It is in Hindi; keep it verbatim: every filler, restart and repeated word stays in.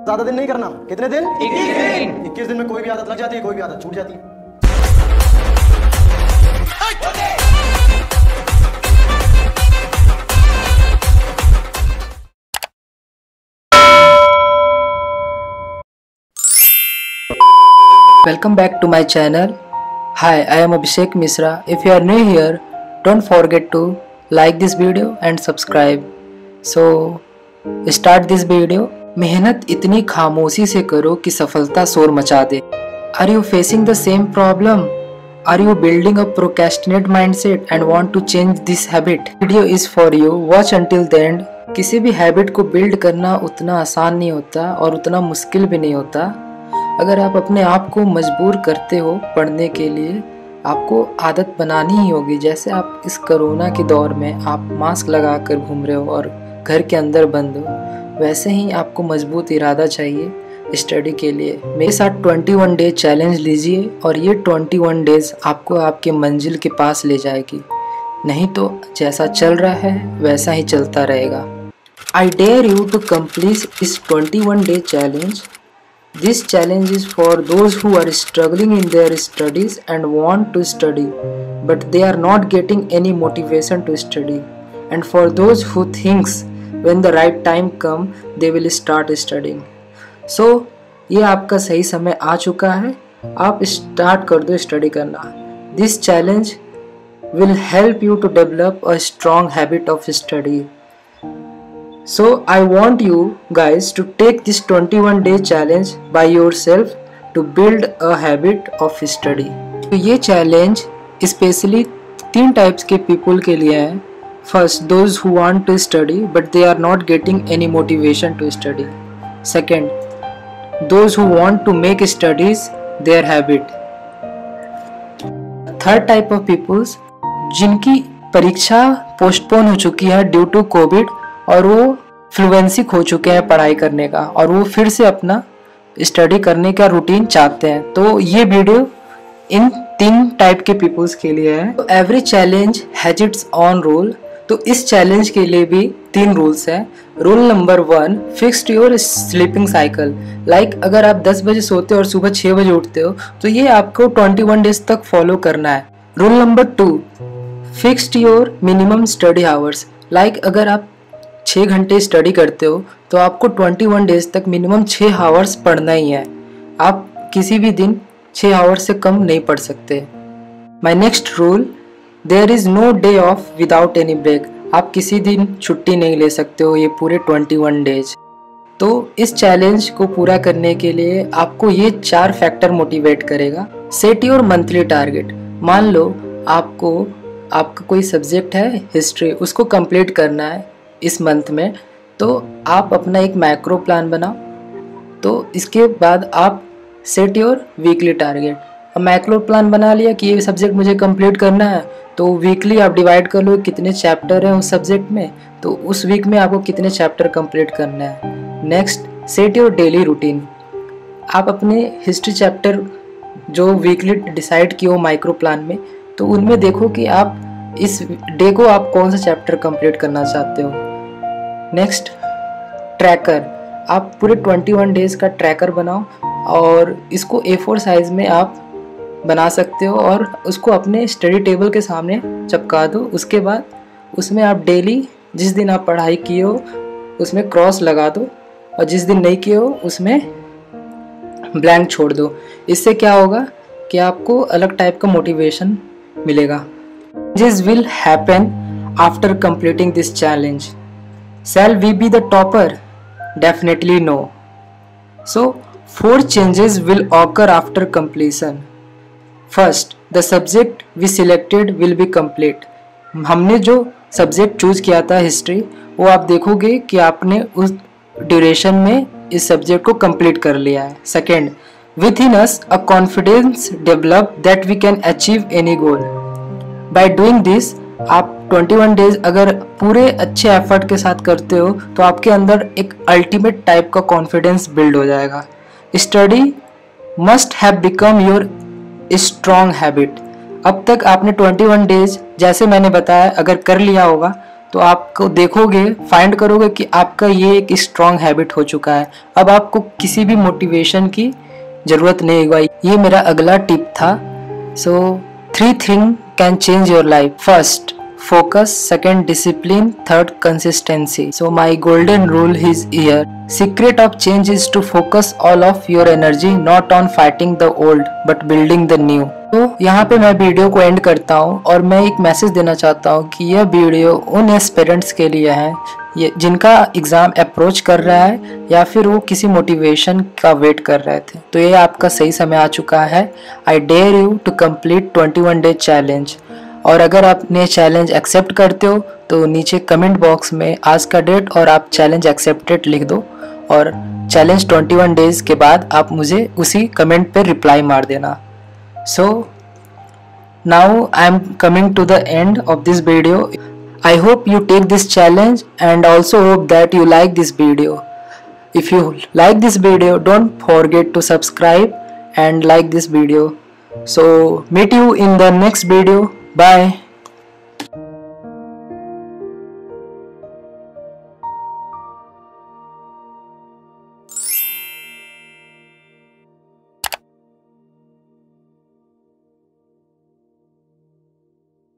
ज्यादा दिन नहीं करना। कितने दिन? इक्कीस दिन। इक्कीस दिन में कोई भी आदत लग जाती है, कोई भी आदत छूट जाती है। Welcome back to my channel. Hi, I am Abhishek Misra. If you are new here, don't forget to like this video and subscribe. So, start this video. मेहनत इतनी खामोशी से करो कि सफलता शोर मचा दे। Are you facing the same problem? Are you building a procrastinate mindset and want to change this habit? Video is for you. Watch until the end. किसी भी हैबिट को बिल्ड करना उतना आसान नहीं होता और उतना मुश्किल भी नहीं होता। अगर आप अपने आप को मजबूर करते हो पढ़ने के लिए, आपको आदत बनानी ही होगी। जैसे आप इस कोरोना के दौर में आप मास्क लगा कर घूम रहे हो और घर के अंदर बंद हो, वैसे ही आपको मजबूत इरादा चाहिए स्टडी के लिए। मेरे साथ इक्कीस डे चैलेंज लीजिए और ये इक्कीस डेज आपको आपके मंजिल के पास ले जाएगी। नहीं तो जैसा चल रहा है वैसा ही चलता रहेगा। I dare you to complete इस इक्कीस day challenge. This challenge is for those who are struggling in their studies and want to study, but they are not getting any motivation to study, and for those who thinks when the right time come they will start studying. So ये आपका सही समय आ चुका है, आप स्टार्ट कर दो स्टडी करना। This challenge will help you to develop a strong habit of study. So I want you guys to take this इक्कीस day challenge by yourself to build a habit of study. तो ये चैलेंज स्पेशली तीन टाइप्स के पीपल के लिए है। First, those who want to study but they are not getting any motivation to study. Second, those who want to make studies their habit. Third type of peoples जिनकी परीक्षा पोस्टपोन हो चुकी है ड्यू टू कोविड और वो फ्लुएंसी खो चुके हैं पढ़ाई करने का और वो फिर से अपना स्टडी करने का रूटीन चाहते हैं। तो ये वीडियो इन तीन टाइप के पीपल्स के लिए है। तो every challenge has its own rule. तो इस चैलेंज के लिए भी तीन रूल्स हैं। Rule number one, fixed your sleeping cycle. Like अगर आप दस बजे सोते हो और सुबह छः बजे उठते हो तो ये आपको इक्कीस डेज तक फॉलो करना है। Rule number two, fixed your minimum study hours. Like अगर आप छः घंटे स्टडी करते हो तो आपको इक्कीस डेज तक मिनिमम छः आवर्स पढ़ना ही है। आप किसी भी दिन छः आवर्स से कम नहीं पढ़ सकते। My next rule, there is no day off without any break. आप किसी दिन छुट्टी नहीं ले सकते हो ये पूरे इक्कीस डेज। तो इस चैलेंज को पूरा करने के लिए आपको ये चार फैक्टर मोटिवेट करेगा। Set your monthly target. मान लो आपको आपका कोई सब्जेक्ट है हिस्ट्री, उसको कंप्लीट करना है इस मंथ में, तो आप अपना एक मैक्रो प्लान बनाओ। तो इसके बाद आप सेट योर वीकली टारगेट। अब मैक्रो प्लान बना लिया कि ये सब्जेक्ट मुझे कंप्लीट करना है, तो वीकली आप डिवाइड कर लो कितने चैप्टर हैं उस सब्जेक्ट में, तो उस वीक में आपको कितने चैप्टर कंप्लीट करना है। Next, set your daily routine. आप अपने हिस्ट्री चैप्टर जो वीकली डिसाइड किए हो माइक्रो प्लान में, तो उनमें देखो कि आप इस डे को आप कौन सा चैप्टर कंप्लीट करना चाहते हो। Next, tracker. आप पूरे इक्कीस डेज का ट्रैकर बनाओ और इसको ए फोर साइज में आप बना सकते हो और उसको अपने स्टडी टेबल के सामने चिपका दो। उसके बाद उसमें आप डेली जिस दिन आप पढ़ाई किए हो उसमें क्रॉस लगा दो और जिस दिन नहीं किए हो उसमें ब्लैंक छोड़ दो। इससे क्या होगा कि आपको अलग टाइप का मोटिवेशन मिलेगा। This will happen after completing this challenge. Shall we be the topper? Definitely no. So, four changes will occur after completion. First, the subject we selected will be complete. हमने जो सब्जेक्ट चूज किया था हिस्ट्री, वो आप देखोगे कि आपने उस ड्यूरेशन में इस सब्जेक्ट को कंप्लीट कर लिया है। Second, within us a confidence develop that we can achieve any goal. By doing this, आप इक्कीस डेज अगर पूरे अच्छे एफर्ट के साथ करते हो तो आपके अंदर एक अल्टीमेट टाइप का कॉन्फिडेंस बिल्ड हो जाएगा। Study must have become your strong habit. अब तक आपने इक्कीस डेज जैसे मैंने बताया अगर कर लिया होगा तो आपको देखोगे, फाइंड करोगे कि आपका ये एक स्ट्रॉन्ग हैबिट हो चुका है। अब आपको किसी भी मोटिवेशन की ज़रूरत नहीं होगा। ये मेरा अगला टिप था। So three thing can change your life. First focus, second discipline, third consistency. So my golden rule is here. Secret of change is to focus all of your energy not on fighting the old but building the new. तो यहाँ पे मैं वीडियो को एंड करता हूँ और मैं एक मैसेज देना चाहता हूँ कि यह वीडियो उन एस्पिरेंट्स के लिए है ये जिनका एग्ज़ाम अप्रोच कर रहा है या फिर वो किसी मोटिवेशन का वेट कर रहे थे। तो ये आपका सही समय आ चुका है। I dare you to complete twenty one day challenge. और अगर आपने चैलेंज एक्सेप्ट करते हो तो नीचे कमेंट बॉक्स में आज का डेट और आप चैलेंज एक्सेप्टेड लिख दो और चैलेंज ट्वेंटी वन डेज के बाद आप मुझे उसी कमेंट पे रिप्लाई मार देना। So now I am coming to the end of this video. I hope you take this challenge and also hope that you like this video. If you like this video, don't forget to subscribe and like this video. So meet you in the next video. Bye.